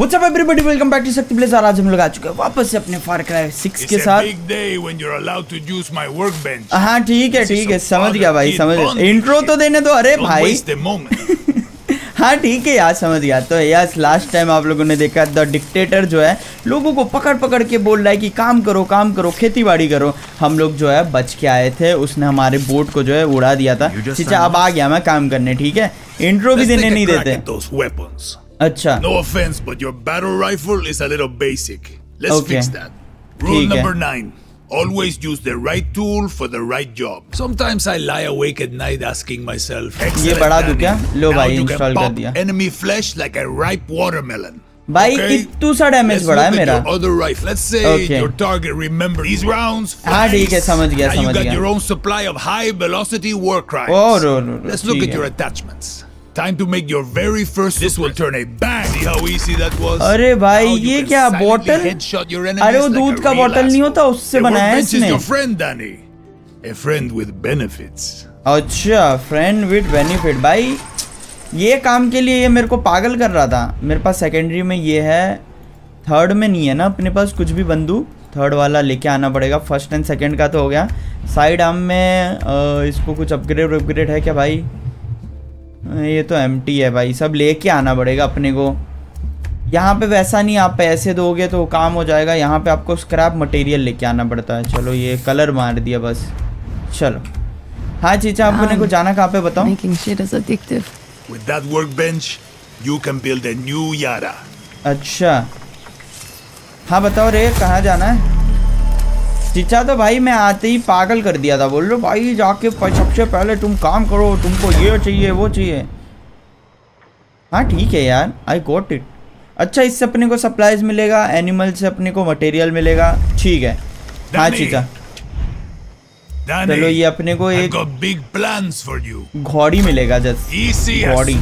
What's up everybody, welcome back to Shakti place. आज हम लोग आ चुके हैं वापस से अपने फार क्राई 6 के साथ। हाँ ठीक है समझ गया भाई, समझ गया। इंट्रो तो देने दो। अरे भाई हाँ ठीक है यार, समझ गया। तो यार लास्ट टाइम आप लोगों ने देखा द डिक्टेटर जो है लोगों को पकड़ पकड़ के बोल रहा है कि काम करो खेती बाड़ी करो। हम लोग जो है बच के आए थे, उसने हमारे बोट को जो है उड़ा दिया था। चीचा अब आ गया मैं काम करने, ठीक है। इंट्रो भी देने नहीं देते। अच्छा No offense, but your battle rifle is a little basic. Let's fix that. Rule number 9. Always use the right tool for the right job. Sometimes I lie awake at night asking myself, ये बढ़ा दूं क्या? लो भाई install कर दिया। Enemy flesh like a ripe watermelon. भाई इतू सा damage बढ़ा है मेरा। Other rifle. Let's say your target remember these rounds. हाँ ठीक है, समझ गया। You got your own supply of high velocity war crimes. Let's look at your attachments. Time to make your very first. This will turn a bang. See how easy that was? अरे भाई ये क्या bottle? अरे वो दूध का bottle नहीं होता, उससे बनाया है इसने। Your friend Danny, a friend with benefits. अच्छा फ्रेंड विद बेनिफिट। भाई ये काम के लिए ये मेरे को पागल कर रहा था। मेरे पास सेकेंडरी में ये है, थर्ड में नहीं है ना अपने पास कुछ भी बंदूक। थर्ड वाला लेके आना पड़ेगा। फर्स्ट एंड सेकेंड का तो हो गया। साइड आर्म में इसको कुछ अपग्रेड है क्या भाई? ये तो एम्प्टी है भाई, सब लेके आना पड़ेगा अपने को। यहाँ पे वैसा नहीं, आप पैसे दोगे तो काम हो जाएगा। यहाँ पे आपको स्क्रैप मटेरियल लेके आना पड़ता है। चलो ये कलर मार दिया बस। चलो हाँ चीचा, अपने को जाना कहाँ पे बताओ? With that workbench, you can build a new Yara. अच्छा हाँ बताओ रे, कहाँ जाना है? चीचा तो भाई मैं आते ही पागल कर दिया था। बोल लो भाई जाके सबसे पहले तुम काम करो, तुमको ये चाहिए वो चाहिए। हाँ ठीक है यार, आई गॉट इट। अच्छा इससे अपने को सप्लाईज मिलेगा, एनिमल से अपने को मटेरियल मिलेगा, ठीक है। हाँ चीचा चलो ये अपने को एक घोड़ी मिलेगा। जस्ट घोड़ी।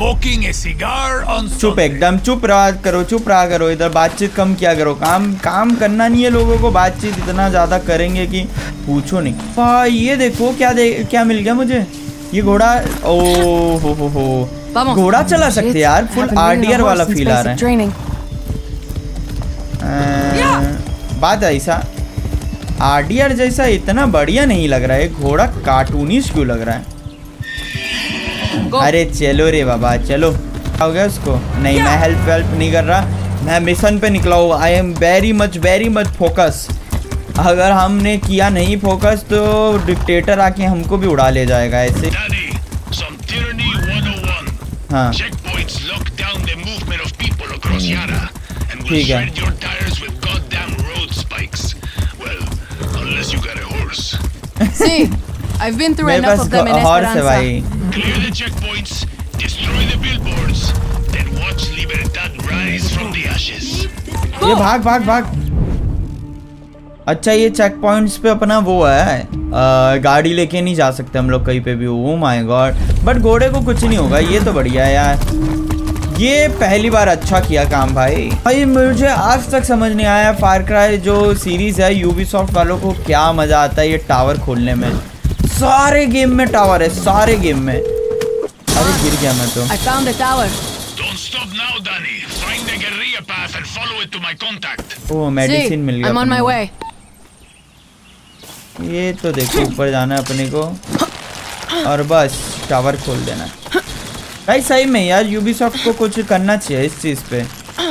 चुप एकदम चुप रहा करो। इधर बातचीत कम किया करो। काम करना नहीं है लोगों को, बातचीत इतना ज्यादा करेंगे कि पूछो नहीं। भाई ये देखो क्या मिल गया मुझे। ये घोड़ा, ओ हो घोड़ा चला सकते यार। फुल आरडीआर वाला फील आ रहा है। बात ऐसा आरडीआर जैसा इतना बढ़िया नहीं लग रहा है। घोड़ा कार्टूनिश क्यों लग रहा है? अरे चलो रे बाबा चलो। हो गया उसको? नहीं मैं हेल्प नहीं कर रहा, मैं मिशन पे निकला हूँ। I am very much focus. अगर हमने किया नहीं फोकस तो डिक्टेटर आके हमको भी उड़ा ले जाएगा ऐसे। हाँ ठीक है। See, I've been through enough of them in Esperanza. Clear the checkpoints, destroy the billboards, then watch Libertad rise from the ashes. ये भाग। अच्छा ये चेक पॉइंट्स पे अपना वो है, गाड़ी लेके नहीं जा सकते हम लोग कहीं पे भी। ओह माय गॉड, बट घोड़े को कुछ नहीं होगा। ये तो बढ़िया है यार, ये पहली बार अच्छा किया काम भाई। मुझे आज तक समझ नहीं आया फार क्राई जो सीरीज है यूबीसॉफ्ट वालों को क्या मजा आता है ये टावर खोलने में। सारे गेम में टावर है, सारे गेम में। अरे गिर गया मैं तो। I found the tower. Don't stop now, Danny. Find the guerrilla path and follow it to my contact. ओह मेडिसिन मिल गया। I'm on my way. ये तो देखो ऊपर जाना है अपने को और बस टावर खोल देना है भाई। सही में यार यूबीसॉफ्ट को कुछ करना चाहिए इस चीज़ पे।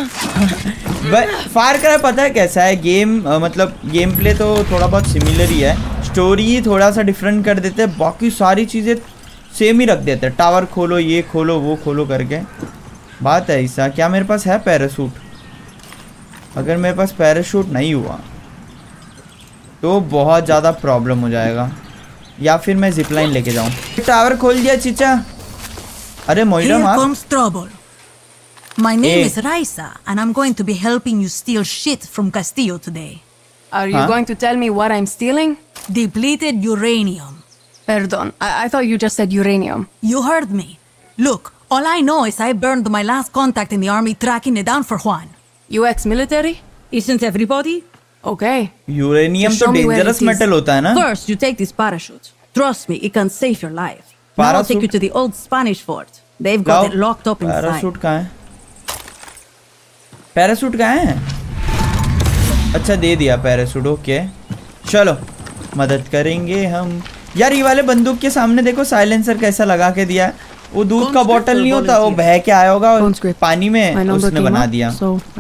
फार क्राई पता है कैसा है गेम, मतलब गेम प्ले तो थोड़ा बहुत सिमिलर ही है, स्टोरी थोड़ा सा डिफरेंट कर देते हैं, बाकी सारी चीज़ें सेम ही रख देते हैं। टावर खोलो, ये खोलो, वो खोलो करके। बात है ऐसा। क्या मेरे पास है पैराशूट? अगर मेरे पास पैराशूट नहीं हुआ तो बहुत ज़्यादा प्रॉब्लम हो जाएगा, या फिर मैं जिपलाइन लेके जाऊँ। टावर खोल दिया चीचा। अरे Here comes trouble. My name is Raisa, and I'm going to be helping you steal shit from Castillo today. Are you going to tell me what I'm stealing? Depleted uranium. Perdón, I thought you just said uranium. You heard me. Look, all I know is I burned my last contact in the army tracking it down for Juan. You ex-military? Isn't everybody? Okay. Uranium तो dangerous metal होता है ना? First, you take this parachute. Trust me, it can save your life. Now I'll take you to the old Spanish fort. They've got it locked up inside. Parachute कहाँ है? Parachute कहाँ है? अच्छा दे दिया parachute, okay चलो मदद करेंगे हम। यार ये वाले बंदूक के सामने देखो साइलेंसर कैसा लगा के दिया है। वो दूध का बोतल नहीं होता, वो बह के आया होगा पानी में, उसने बना दिया।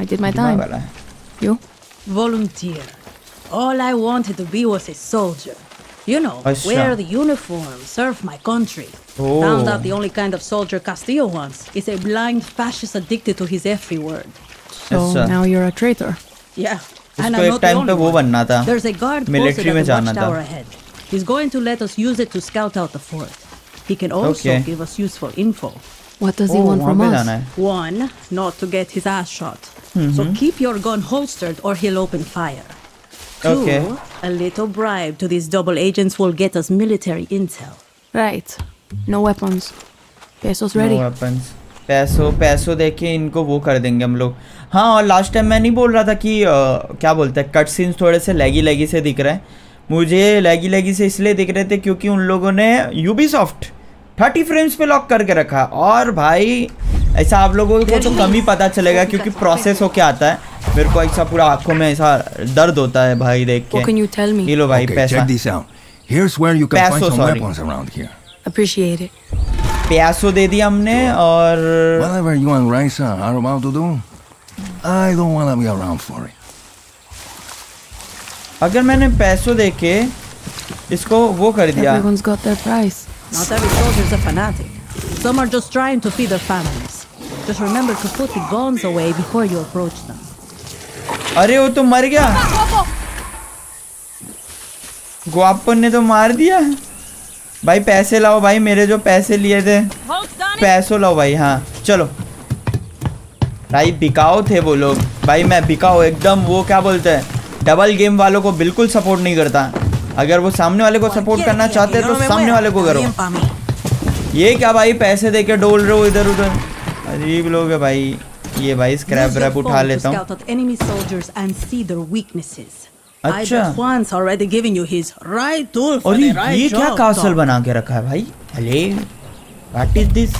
Volunteer. All I wanted to be was a soldier. You know, wear the uniform, serve my country. Found out the only kind of soldier Castillo wants is a blind fascist addicted to his every word. So now you're a traitor. Yeah. And I'm not the only one. There's a guard posted at the watchtower ahead. He's going to let us use it to scout out the fort. He can also give us useful info. What does he want from us? One, not to get his ass shot. So keep your gun holstered or he'll open fire. Two, a little bribe to these double agents will get us military intel. Right. No weapons. Pesos ready. No weapons. पैसों देके इनको वो कर देंगे हम लोग। हाँ और लास्ट टाइम मैं नहीं बोल रहा था कि क्या बोलते हैं, कट सीन्स थोड़े से लैगी से दिख रहे हैं। मुझे लैगी से इसलिए दिख रहे थे क्योंकि उन लोगों ने यूबीसॉफ्ट 30 फ्रेम्स पे लॉक करके रखा है। और भाई ऐसा आप लोगों को तो कम ही पता चलेगा क्योंकि प्रोसेस होके आता है। मेरे को ऐसा पूरा आंखों में ऐसा दर्द होता है भाई देख के। ये लो भाई पैसा, पैसों दे दिया हमने। और whatever you and Raisa are about to do, I don't want to be around for it. अगर मैंने पैसों दे के इसको वो कर दिया। Everyone's got their price. Not every soldier's a fanatic. Some are just trying to feed their families. Just remember to put the guns away before you approach them. अरे वो तो मर गया, गुआपन ने तो मार दिया। भाई पैसे लाओ भाई, मेरे जो पैसे लिए थे पैसों लाओ भाई। हाँ चलो भाई, बिकाऊ थे वो लोग भाई। मैं बिकाऊ एकदम, वो क्या बोलते हैं, डबल गेम वालों को बिल्कुल सपोर्ट नहीं करता। अगर वो सामने वाले को सपोर्ट करना चाहते हैं तो सामने वाले को करो। ये क्या भाई पैसे देके डोल रहे हो इधर उधर, अजीब लोग है भाई। ये भाई स्क्रैप रैप उठा लेता हूँ। अच्छा और ये क्या कासल बना के रखा है भाई? अरे व्हाट इज दिस?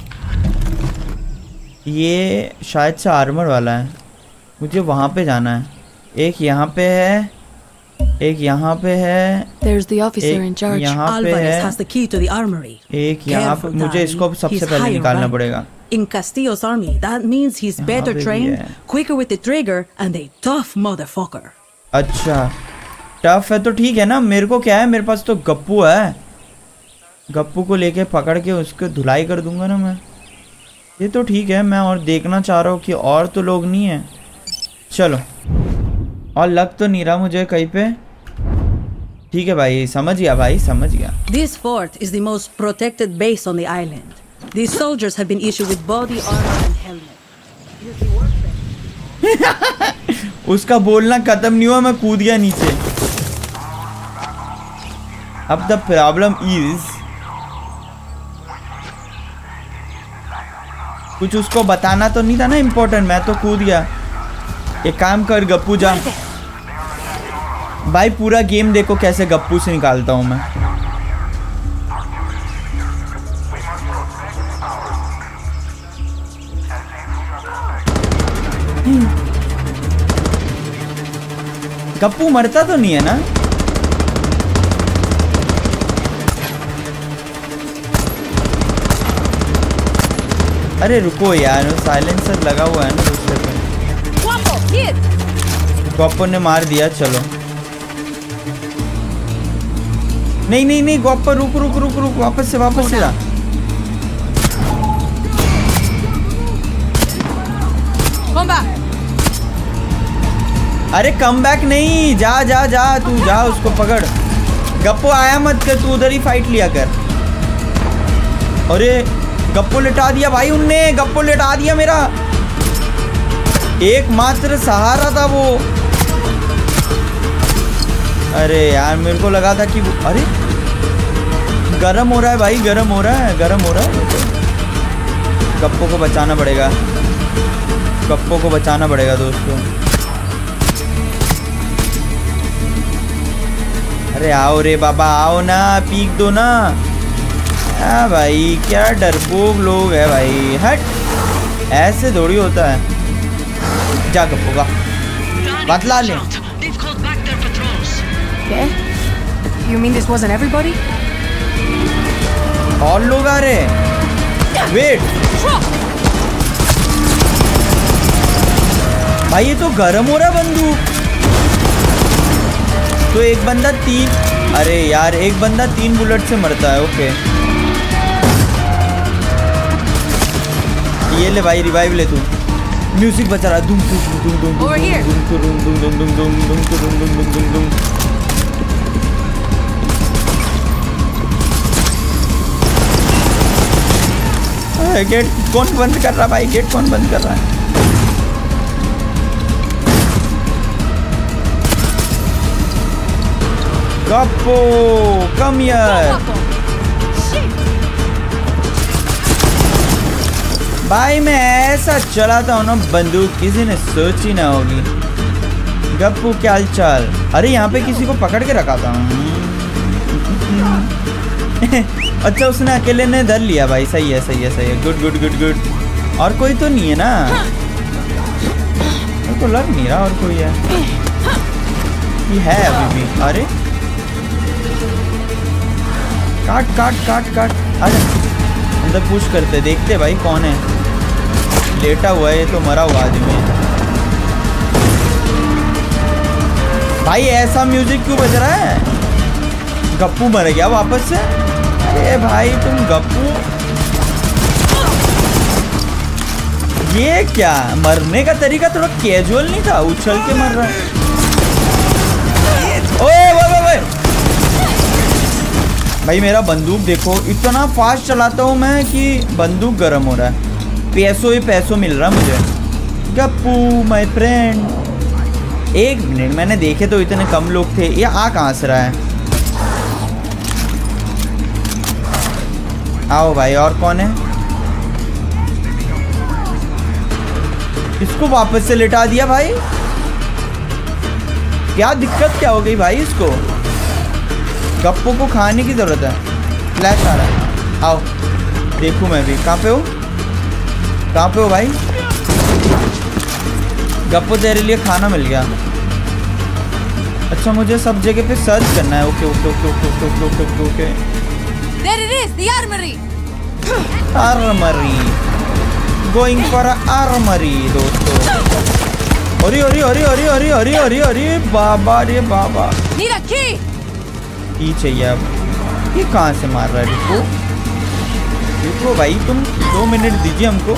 ये शायद से आर्मर वाला है। मुझे वहाँ पे जाना है। एक यहाँ पे है, एक यहाँ पे है, एक यहाँ पे है, एक यहाँ पे। मुझे इसको सबसे पहले निकालना पड़ेगा। In Castillo's army, that means he's better trained, quicker with the trigger, and a tough motherfucker. अच्छा टफ है तो ठीक है ना। मेरे को क्या है, मेरे पास तो गप्पू है। गप्पू को लेके पकड़ के उसको धुलाई कर दूंगा ना मैं। ये तो ठीक है। मैं और देखना चाह रहा हूँ कि और तो लोग नहीं है। चलो, और लग तो नहीं रहा मुझे कहीं पे। ठीक है भाई, समझ गया भाई, समझ गया। This fort is the most protected base on the island. These soldiers have been issued with body armor and helmet. उसका बोलना खत्म नहीं हुआ, मैं कूद गया नीचे। अब द प्रॉब्लम इज, कुछ उसको बताना तो नहीं था ना इम्पोर्टेंट। मैं तो कूद गया। एक काम कर गप्पू, जा भाई। पूरा गेम देखो कैसे गप्पू से निकालता हूं मैं। गप्पू मरता तो नहीं है ना? अरे रुको यार, साइलेंसर लगा हुआ है ना दूसरे पे। गप्पू ने मार दिया। चलो नहीं नहीं नहीं, गप्पू रुक रुक रुक रुक, वापस से जा। अरे कम बैक नहीं, जा जा जा, तू जा, उसको पकड़। गप्पो आया मत कर, तू उधर ही फाइट लिया कर। अरे गप्पो लिटा दिया भाई उनने, गप्पो लिटा दिया मेरा। एकमात्र सहारा था वो। अरे यार मेरे को लगा था कि अरे गरम हो रहा है भाई, गरम हो रहा है, गरम हो रहा है। गप्पो को बचाना पड़ेगा, गप्पो को बचाना पड़ेगा दोस्तों। अरे आओ रे बाबा, आओ ना, पीक दो ना। हाँ भाई क्या डरपोक लोग है भाई, हट। ऐसे थोड़ी होता है। जा गप्पू का बदला ले। Okay. You mean this wasn't everybody? और लोग आ रहे। वेट भाई ये तो गर्म हो रहा बंदूक। तो एक बंदा 3, अरे यार एक बंदा 3 बुलेट से मरता है। ओके ये ले भाई रिवाइव ले तू। म्यूजिक बचा रहा दुम दुम दुम दुम दुम दुम दुम दुम दुम दुम दुम दुम दुम दुम। गेट कौन बंद कर रहा भाई? गेट कौन बंद कर रहा है? गप्पू कम हियर भाई। मैं ऐसा चलाता हूँ ना बंदूक किसी ने सोची ना होगी। गप्पू क्या हाल चाल? अरे यहाँ पे किसी को पकड़ के रखा था। अच्छा उसने अकेले ने धर लिया भाई। सही है सही है सही है। Good good good good. और कोई तो नहीं है ना? मेरे को लग नहीं रहा और कोई है। ये है अभी भी। अरे काट काट काट काट। अरे अंदर पुश करते देखते भाई कौन है। लेटा हुआ है ये तो मरा हुआ आदमी है भाई। ऐसा म्यूजिक क्यों बज रहा है? गप्पू मर गया वापस से। अरे भाई तुम गप्पू ये क्या मरने का तरीका थोड़ा कैजुअल नहीं था? उछल के मर रहा है। ओए भाई मेरा बंदूक देखो इतना फास्ट चलाता हूँ मैं कि बंदूक गर्म हो रहा है। पैसों ही पैसों मिल रहा मुझे। Gappu my friend. 1 मिनट मैंने देखे तो इतने कम लोग थे। ये आ कहाँ से रहा है? आओ भाई। और कौन है? इसको वापस से लिटा दिया भाई। क्या दिक्कत क्या हो गई भाई इसको? गप्पू को खाने की जरूरत है। फ्लैश आ रहा है। आओ देखूं मैं भी। कहाँ पे हो? कहाँ पे हो भाई? गप्पू तेरे लिए खाना मिल गया। अच्छा मुझे सब जगह पे सर्च करना है। Okay okay okay okay okay okay okay okay. There it is, the armory. Armory. Going for armory दोस्तों। अरे अरे अरे अरे अरे अरे अरे अरे बाबा रे बाबा। Need a key. की चाहिए अब? ये कहाँ से मार रहा है? रुको रुको भाई तुम 2 मिनट दीजिए हमको।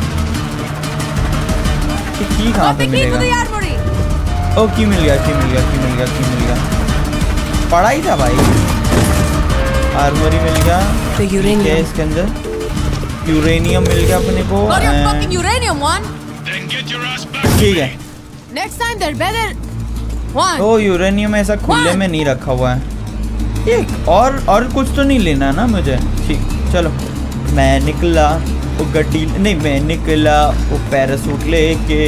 की कहाँ पे मिलेगा? ओ की मिल गया की मिल गया की मिल गया की मिल गया। पड़ा ही था भाई। आर्मरी मिल गया। तो यूरेनियम इसके अंदर यूरेनियम मिल गया अपने को। ठीक है। ओ यूरेनियम ऐसा खुले में नहीं रखा हुआ है। एक और कुछ तो नहीं लेना ना मुझे? ठीक चलो मैं निकला वो गड्डी नहीं मैं निकला वो पैरासूट लेके।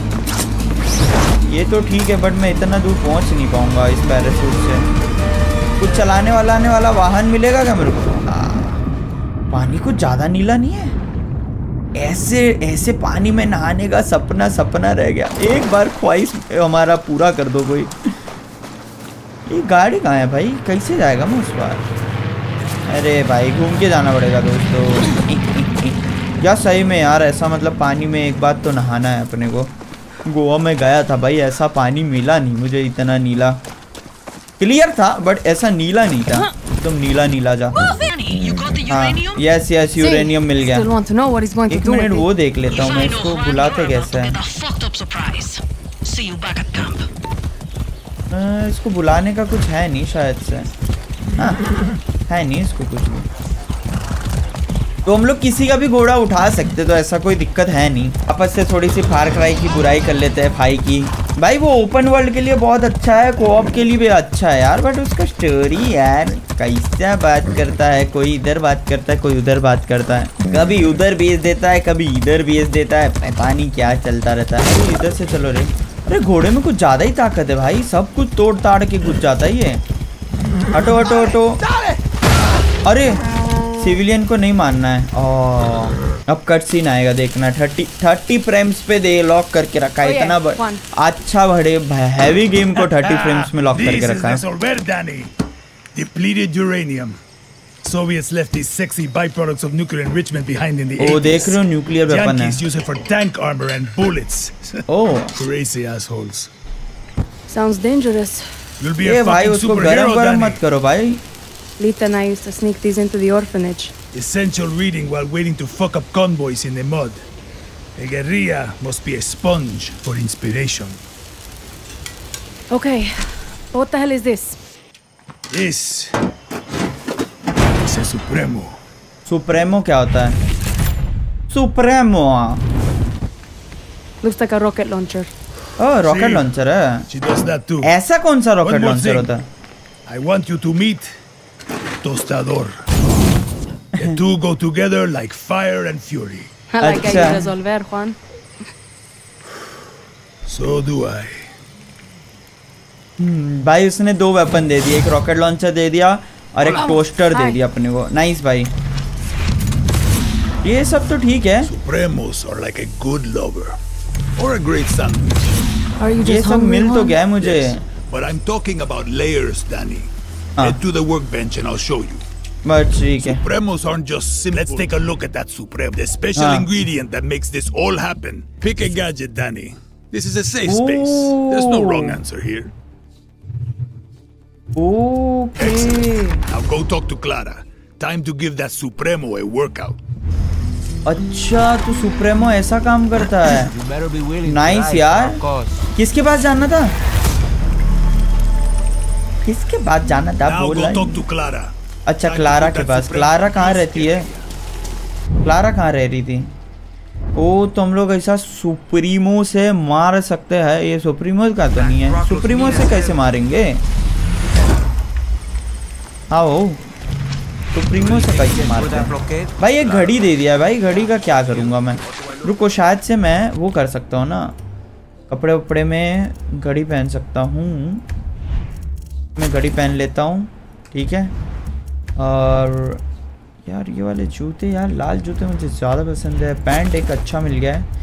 ये तो ठीक है बट मैं इतना दूर पहुंच नहीं पाऊंगा इस पैरासूट से। कुछ चलाने वाला आने वाला वाहन मिलेगा क्या मेरे को? पानी कुछ ज़्यादा नीला नहीं है। ऐसे पानी में नहाने का सपना रह गया। एक बार ख्वाहिश हमारा पूरा कर दो कोई। ये गाड़ी कहाँ है भाई? कैसे जाएगा मैं उस बार? अरे भाई घूम के जाना पड़ेगा दोस्तों। या सही में यार ऐसा मतलब पानी में एक बार तो नहाना है अपने को। गोवा में गया था भाई ऐसा पानी मिला नहीं मुझे इतना नीला। क्लियर था बट ऐसा नीला नहीं था। तुम नीला नीला जा। हाँ यस यस यूरेनियम मिल गया। एक मिनट वो देख लेता हूँ मैं इसको बुलाते कैसे हैं। इसको बुलाने का कुछ है नहीं शायद से। हाँ है नहीं इसको कुछ भी। तो हम लोग किसी का भी घोड़ा उठा सकते तो ऐसा कोई दिक्कत है नहीं। आपस से थोड़ी सी फार क्राई की बुराई कर लेते हैं भाई की। भाई वो ओपन वर्ल्ड के लिए बहुत अच्छा है, कोऑप के लिए भी अच्छा है यार, बट उसका स्टोरी यार कैसा बात करता है, कोई इधर बात करता है कोई उधर बात करता है, कभी उधर भेज देता है कभी इधर भेज देता है, पता नहीं क्या चलता रहता है। अरे इधर से चलो रे। अरे घोड़े में कुछ ज़्यादा ही ताकत है भाई, सब कुछ तोड़ ताड़ के घुस जाता है ये। हटो हटो हटो। अरे सिविलियन को नहीं मारना है। अब कट सीन आएगा देखना। 30 फ्रेम्स पे दे लॉक करके रखा है। इतना अच्छा बड़े हैवी गेम को 30 फ्रेम्स में लॉक करके रखा है। Depleted uranium. Soviets left these sexy byproducts of nuclear enrichment behind in the 80s. Oh, देख रहे हो न्यूक्लियर वेपन है। Yankees use it for tank armor and bullets. Oh, crazy assholes. Sounds dangerous. You'll be a fucking superhero, गरम मत करो भाई। Lita and I used to sneak these into the orphanage. Essential reading while waiting to fuck up convoys in the mud. A guerrilla must be a sponge for inspiration. Okay, what the hell is this? This is a Supremo. Supremo क्या होता है? Supremo. Looks like a rocket launcher. Oh, rocket launcher है। She does that too. ऐसा कौन सा rocket launcher होता है? I want you to meet Tostador. The two go together like fire and fury. I like how you resolver, Juan. So do I. भाई उसने 2 weapon दे दिए, एक रॉकेट लॉन्चर दे दिया और एक टोस्टर दे दिया अपने को। नाइस भाई, ये सब तो ठीक है। Supremos are like a good lover or a great sandwich. ये सब मिल तो गया है मुझे। But I'm talking about layers, Danny. Head to the workbench and I'll show you. बस ठीक है। Supremos aren't just simple. Let's take a look at that Supremo, the special ingredient that makes this all happen. Pick a gadget, Danny. This is a safe space. There's no wrong answer here. Okay. Excellent. Now go talk to Clara. Time to give that Supremo a workout. अच्छा, तो सुप्रेमो ऐसा काम करता है। Nice यार। किसके पास जाना था? किसके पास जाना था? बोल रहा। अच्छा, क्लारा के पास। क्लारा कहाँ रहती है? क्लारा कहाँ रह रही थी? ओ, तो हम लोग ऐसा सुप्रीमो से मार सकते हैं। ये सुप्रीमो का तो नहीं है। सुप्रीमो से कैसे मारेंगे? आओ, सुप्रीमो से कैसे मारते हैं? भाई ये घड़ी दे दिया भाई, घड़ी का क्या करूँगा मैं? रुको, शायद से मैं वो कर सकता हूँ ना, कपड़े वपड़े में घड़ी पहन सकता हूँ। मैं घड़ी पहन लेता हूँ, ठीक है। और यार ये वाले जूते, यार लाल जूते मुझे ज़्यादा पसंद है। पैंट एक अच्छा मिल गया है।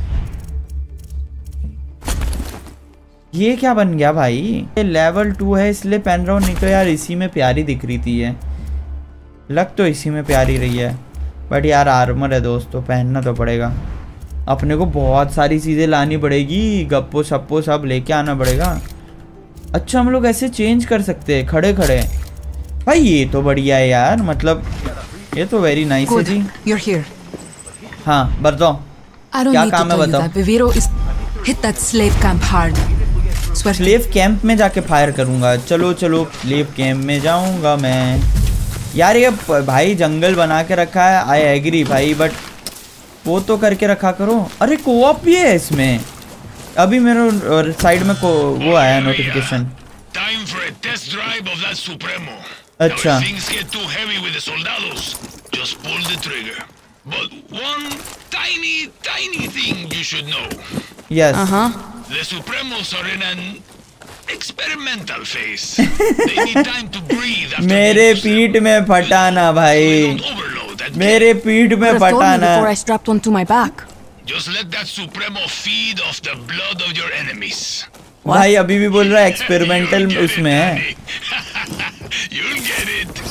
ये क्या बन गया भाई? ये लेवल 2 है इसलिए पहन रहा हूँ, नहीं तो यार इसी में प्यारी दिख रही थी। ये लग तो इसी में प्यारी रही है, बट यार आर्मर है दोस्तों, पहनना तो पड़ेगा। अपने को बहुत सारी चीज़ें लानी पड़ेगी, गप्पो सप्पो सब लेके आना पड़ेगा। अच्छा, हम लोग ऐसे चेंज कर सकते हैं खड़े खड़े। भाई ये तो बढ़िया है यार, मतलब ये तो वेरी नाइस है जी। You're here. हाँ बताओ, क्या काम है बताओ। Viviro is hit that slave camp hard. Slave camp में जाके फायर करूंगा। चलो चलो, स्लेव कैंप में जाऊंगा मैं। यार ये भाई जंगल बना के रखा है, आई एग्री भाई, बट वो तो करके रखा करो। अरे कोऑप भी है इसमें। अभी मेरे साइड में वो आया notification. Time for a test drive of that Supremo. अच्छा। Now, if things get too heavy with the soldados, just pull the trigger. But one tiny thing you should know. Yes. The Supremos are in an experimental phase. They need time to breathe. मेरे पीठ में फटाना भाई, मेरे पीठ में फटाना। Before I strapped one to my back. Just let that Supremo feed off the blood of your enemies. भाई अभी भी बोल रहा है एक्सपेरिमेंटल उसमें है। You'll get it.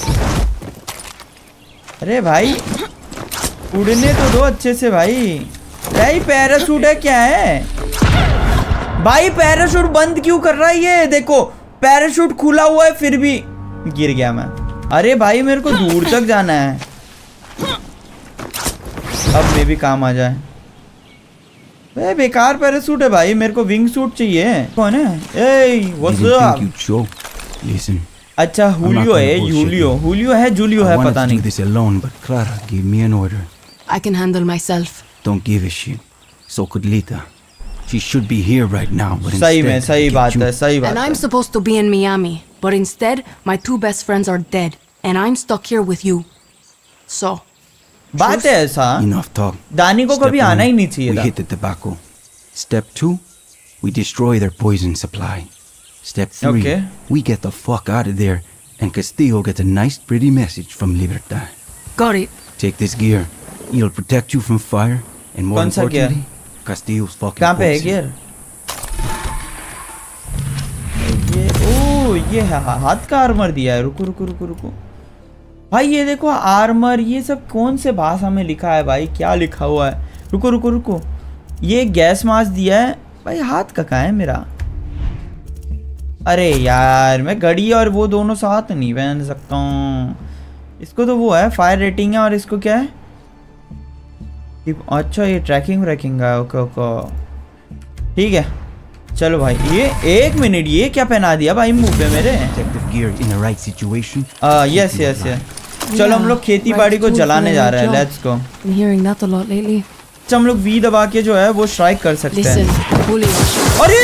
अरे भाई उड़ने तो दो अच्छे से भाई। भाई पैराशूट है क्या है भाई? पैराशूट बंद क्यों कर रहा है ये? देखो पैराशूट खुला हुआ है फिर भी गिर गया मैं। अरे भाई मेरे को दूर तक जाना है। अब मे भी काम आ जाए। भाई बेकार पैराशूट है भाई, मेरे को विंग सूट चाहिए। कौन है? Hey what's up? अच्छा हुलियो है, हुलियो है, जूलियो है, पता नहीं। this alone, but Clara gave me an order. I can handle myself. Don't give a shit. So could Lita. She should be here right now, but सही में सही बात है, सही बात है। And I'm supposed to be in Miami, but instead my 2 best friends are dead, and I'm stuck here with you. So बात है ऐसा। Enough talk. दानी को कभी आना ही नहीं चाहिए था। We hit the tobacco. Step 2, we destroy their poison supply. Step 3, we get the fuck out of there, and Castillo gets a nice pretty message from Libertad. Got it. Take this gear. It'll protect you from fire and more importantly, Castillo's fucking. कहाँ पे है gear? ये हाथ का armour दिया है। रुको रुको रुको रुको भाई, ये देखो आर्मर, ये सब कौन से भाषा में लिखा है भाई? क्या लिखा हुआ है? रुको रुको रुको, ये गैस मास्क दिया है भाई। हाथ का कहाँ है मेरा? अरे यार, मैं घड़ी और वो दोनों साथ नहीं पहन सकता हूँ। इसको तो वो है फायर रेटिंग है, और इसको क्या है? अच्छा, ये ट्रैकिंग व्रैकिंग है। ओके ओके ठीक है, चलो भाई। ये 1 मिनट, ये क्या पहना दिया भाई मुंह पे मेरे? Yes yes yes. चलो हम लोग खेती बाड़ी को जलाने जा रहे हैं। Let's go. अच्छा, हम लोग वी दबा के जो है वो स्ट्राइक कर सकते हैं। अरे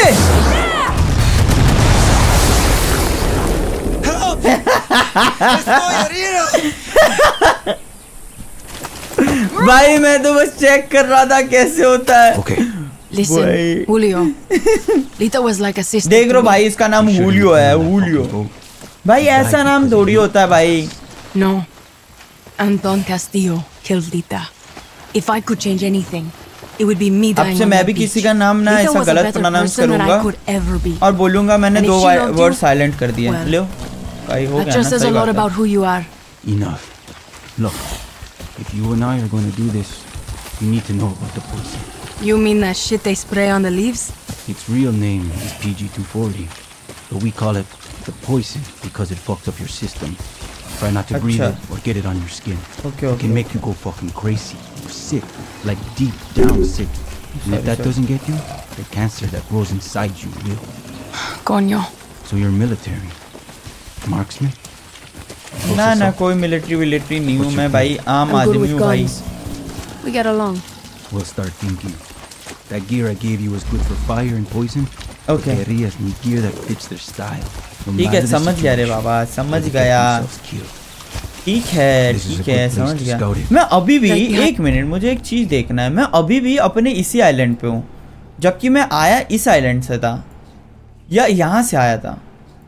भाई मैं तो बस चेक कर रहा था कैसे होता है। Listen, Julio. Lita was like a sister. देख रो भाई, इसका नाम हुलियो है। हुलियो भाई, ऐसा नाम थोड़ी होता है भाई। No, Anton Castillo killed Lita. If I could change anything, it would be me dying. अब से मैं भी किसी का नाम ना ऐसा गलत प्रोनाउंस करूंगा और बोलूंगा मैंने 2 वर्ड साइलेंट कर दिए। लो भाई, हो गया ना? That says a lot about who you are. Enough. Look, if you and I are going to do this, you need to know about the poison. You mean that shit they spray on the leaves? Its real name is PG-240, but we call it the poison because it fucks up your system. Try not to breathe it or get it on your skin. Okay. It can make you go fucking crazy or sick, like deep down sick. And if that doesn't get you, the cancer that grows inside you will. Coño. So you're military, marksman? ना कोई military नहीं हूँ मैं भाई, आम आदमी हूँ भाई। We get along. We'll start thinking. That gear I gave you was good for fire and poison. Okay. Guerrillas need gear that fits their style. ठीक है, समझ गया रे बाबा, समझ गया। ठीक है समझ गया। मैं अभी भी 1 मिनट, मुझे एक चीज देखना है। मैं अभी भी अपने इसी आइलैंड पे हूँ, जबकि मैं आया इस आइलैंड से था या यहाँ से आया था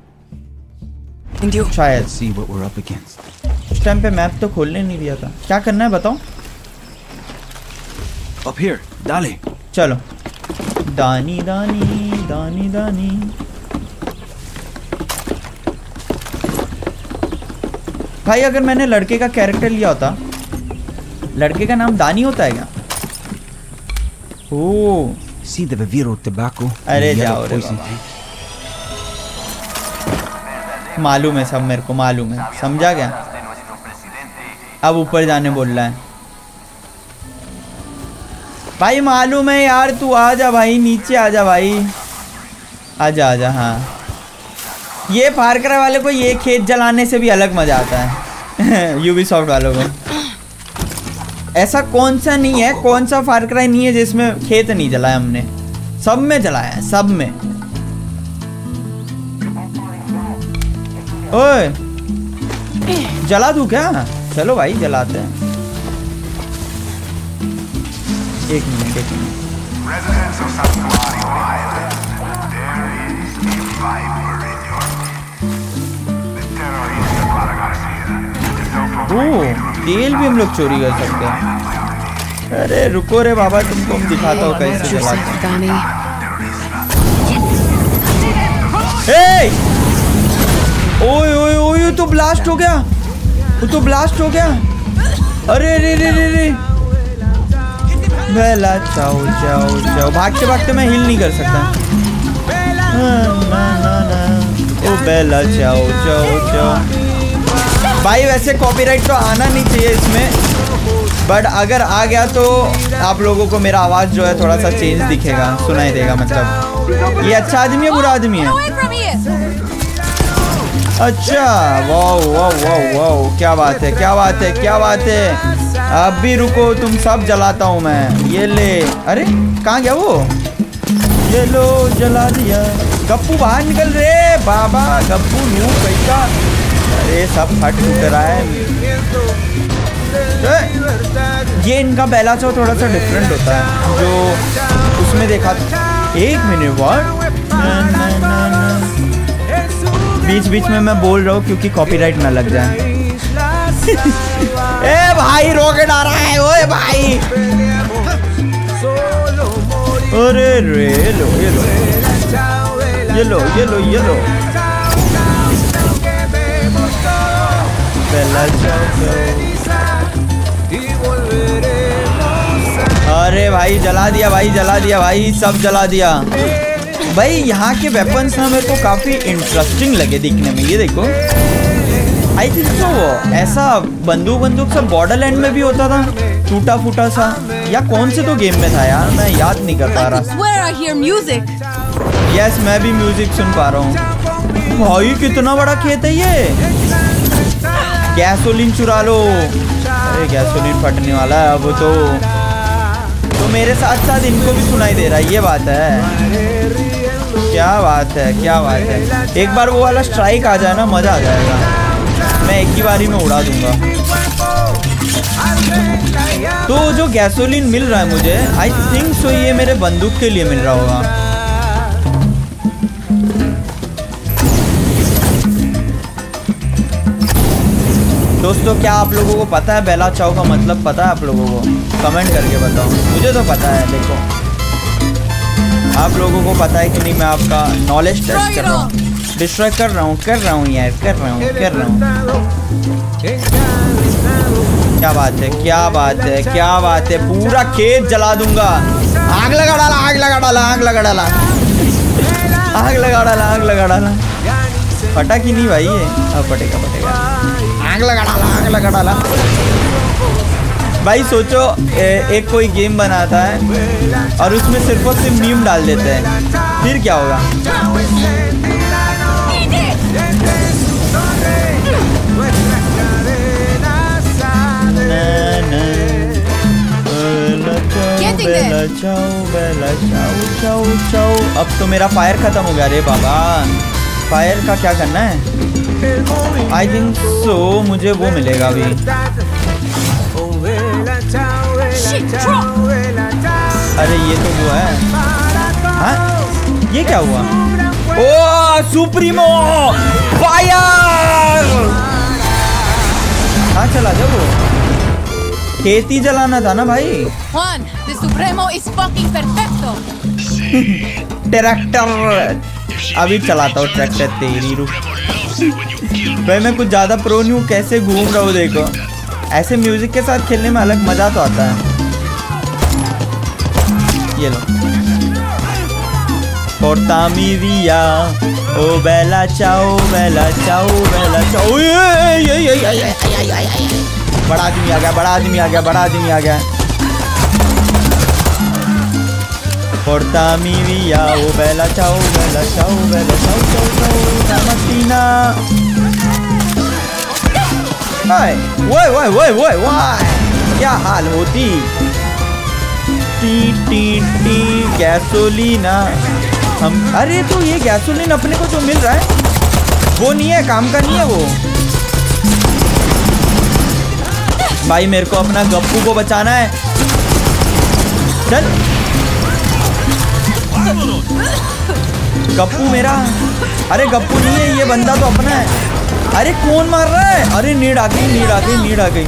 शायद। उस टाइम पे मैप तो खोलने नहीं दिया था। क्या करना है बताओ? Up here, dale. चलो। दानी दानी दानी दानी। भाई अगर मैंने लड़के का कैरेक्टर लिया होता, लड़के का नाम दानी होता है क्या? ओह, See the Viviro tobacco. अरे जाओ रे बाबा, मालूम है सब, मेरे को मालूम है, समझा क्या? अब ऊपर जाने बोल रहा है भाई, मालूम है यार। तू आजा भाई, नीचे आजा भाई, आजा आजा। हाँ, ये फार क्राई वाले को ये खेत जलाने से भी अलग मजा आता है यूबीसॉफ्ट वालों को। ऐसा कौन सा नहीं है, कौन सा फार क्राई नहीं है जिसमें खेत नहीं जलाया हमने? सब में जलाया है, सब में। ओए जला दूं क्या? चलो भाई जलाते हैं। एक मिनट। ओह, तेल भी हम लोग चोरी कर सकते हैं। अरे रुको रे बाबा, तुमको हम दिखाता हूँ कैसे जलाते हैं। ओए ओए ओए, तो ब्लास्ट हो गया, वो तो ब्लास्ट हो गया। अरे रे रे रे रे, बेला चाओ चाओ चाओ। भागते भागते मैं हिल नहीं कर सकता। ओ बेला चाओ चाओ चाओ। भाई वैसे कॉपीराइट तो आना नहीं चाहिए इसमें, बट अगर आ गया तो आप लोगों को मेरा आवाज़ जो है थोड़ा सा चेंज दिखेगा, सुनाई देगा। मतलब ये अच्छा आदमी है बुरा आदमी है? अच्छा, वाह वाह वाह वाह, क्या बात है क्या बात है क्या बात है। अब भी रुको, तुम सब जलाता हूँ मैं। ये ले, अरे कहाँ गया वो? ये लो, जला दिया। गप्पू बाहर निकल रे बाबा, गप्पू न्यू पैसा। अरे सब फट फूट रहा है। ये इनका बेला चाव थोड़ा सा डिफरेंट होता है जो उसमें देखा। 1 मिनट वर्ड, बीच बीच में मैं बोल रहा हूँ क्योंकि कॉपीराइट ना लग जाए। ए भाई रॉकेट आ रहा है, ओए भाई। अरे रे लो ये लो ये लो ये लो ये लो। अरे भाई जला दिया भाई, जला दिया भाई, सब जला दिया भाई। यहाँ के वेपन्स ना मेरे को काफी इंटरेस्टिंग लगे दिखने में। ये देखो, आई थिंक सो ऐसा बंदूक सब बॉर्डरलैंड में भी होता था, टूटा फूटा सा, या कौन से तो गेम में था यार, मैं याद नहीं कर पा रहा। यस, मैं भी म्यूजिक सुन पा रहा हूँ। भाई कितना बड़ा खेत है ये। गैसोलीन चुरा लो। अरे गैसोलीन फटने वाला है अब तो मेरे साथ साथ इनको भी सुनाई दे रहा है। ये बात है, क्या बात है, क्या बात है। एक बार वो वाला स्ट्राइक आ जाए ना, मजा आ जाएगा। मैं एक ही बारी में उड़ा दूंगा। तो जो गैसोलीन मिल रहा है मुझे, आई थिंक सो ये मेरे बंदूक के लिए मिल रहा होगा। दोस्तों क्या आप लोगों को पता है बेला चाव का मतलब पता है आप लोगों को? कमेंट करके बताओ। मुझे तो पता है। देखो आप लोगों को पता है कि नहीं, मैं आपका नॉलेज टेस्ट कर रहा हूँ, डिस्ट्रॉय कर रहा हूँ यार, कर रहा हूँ। क्या बात है, क्या बात है, क्या बात है। पूरा खेत जला दूंगा। आग लगा डाला, आग लगा डाला, आग लगा डाला, आग लगा डाला, आग लगा डाला। फटा कि नहीं भाई ये? अब फटेगा फटेगा। आग लगा डाला, आग लगा डाला। भाई सोचो एक कोई गेम बनाता है और उसमें सिर्फ और सिर्फ मीम डाल देते हैं, फिर क्या होगा? अब तो मेरा फायर खत्म हो गया रे बाबा। फायर का क्या करना है? आई थिंक सो मुझे वो मिलेगा अभी। अरे ये तो वो है। हाँ ये क्या हुआ? Oh Supremo fire. हाँ चला जाओ। वो खेती जलाना था ना भाई। Juan, the Supremo is fucking perfecto. Tractor अभी चलाता हूँ, ट्रैक्टर तेरी रुक। भाई मैं कुछ ज्यादा प्रो नहीं हूँ, कैसे घूम रहा हूँ देखो। ऐसे म्यूजिक के साथ खेलने में अलग मजा तो आता है। ये लो Portamivia, oh bella ciao, bella ciao, bella ciao। बड़ा आदमी आ गया, बड़ा आदमी आ गया, बड़ा आदमी आ गया। Portamivia, oh bella ciao, bella ciao, bella ciao, ciao, ciao, la mattina। वाह क्या हाल होती। T T T gasolina. हम अरे तो ये गैसोलीन अपने को जो मिल रहा है वो नहीं है, काम का नहीं है वो। भाई मेरे को अपना गप्पू को बचाना है। चल गप्पू मेरा। अरे गप्पू नहीं है ये, बंदा तो अपना है। अरे कौन मार रहा है? अरे नीड आ गई, नीड आ गई, नीड आ गई।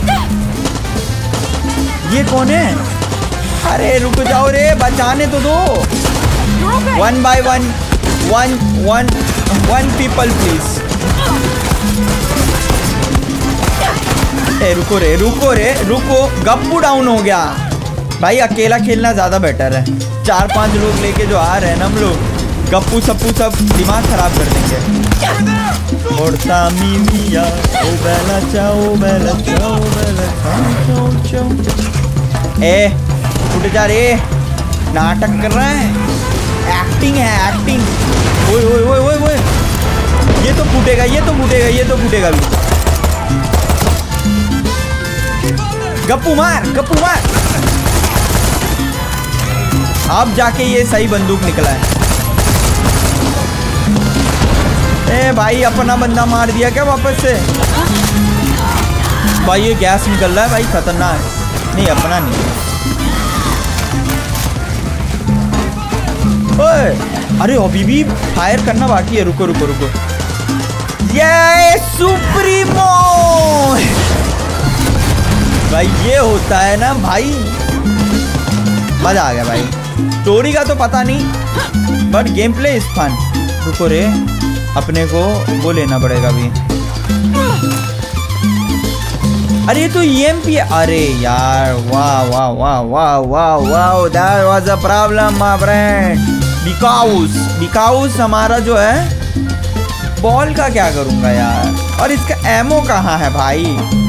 ये कौन है? अरे रुक जाओ रे, बचाने तो दो। 1 by 1 1 people प्लीज। ए रुको रे, रुको रे, रुको। गप्पू डाउन हो गया भाई। अकेला खेलना ज्यादा बेटर है। 4-5 लोग लेके जो आ रहे हैं ना हम लोग, गप्पू सप्पू सब दिमाग खराब कर देंगे। Portamivia, oh bella ciao, bella ciao, bella ciao, ciao, ciao। ए उठ जा रे, नाटक कर रहा है। एक्टिंग है एक्टिंग। ओए ओए ओए ओए ओए, ये तो फूटेगा, ये तो फूटेगा, ये तो फूटेगा भी। गप्पू मार, गप्पू मार। अब जाके ये सही बंदूक निकला है। ए भाई अपना बंदा मार दिया क्या वापस से? भाई ये गैस निकल रहा है भाई, खतरनाक। नहीं अपना नहीं। ओए अरे अभी भी फायर करना बाकी है। रुको रुको रुको। ये सुप्रीमो भाई ये होता है ना भाई, मजा आ गया भाई। स्टोरी का तो पता नहीं but game play is fun. रुको रे, अपने को वो लेना पड़ेगा अभी। अरे तो EMP, अरे यार वाह वाह वाह वाह वाह वाह, that was a problem my friend. Because हमारा जो है बॉल का क्या करूंगा यार, और इसका एमो कहाँ है भाई?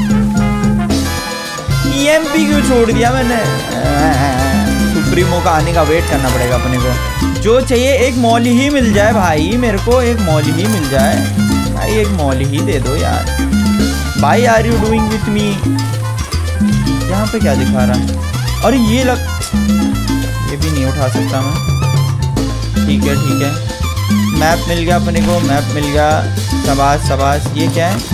EMP क्यों छोड़ दिया मैंने? सुप्रीमो का आने का वेट करना पड़ेगा अपने को। जो चाहिए एक मॉल ही मिल जाए भाई, मेरे को एक मॉल ही मिल जाए भाई, एक मॉल ही दे दो यार भाई। Are you doing with me? यहाँ पे क्या दिखा रहा है? और ये भी नहीं उठा सकता मैं। ठीक है, मैप मिल गया अपने को, मैप मिल गया। शाबाश। ये क्या है?